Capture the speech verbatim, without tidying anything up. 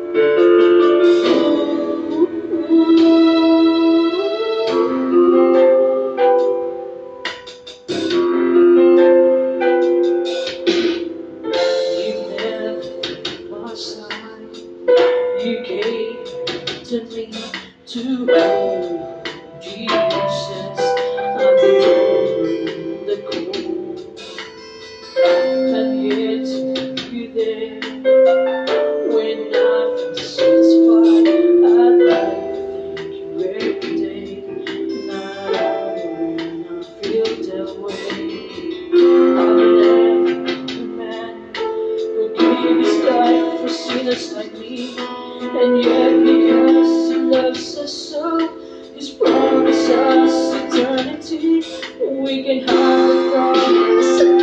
You gave to me to hold Jesus. I've been the cold, and yet you there when I feel satisfied. I'd like to thank you every day, now when I feel that way. I've never a man who gave his life for sinners like me. And yet, because He loves us so, He's promised us eternity. We can have the promise.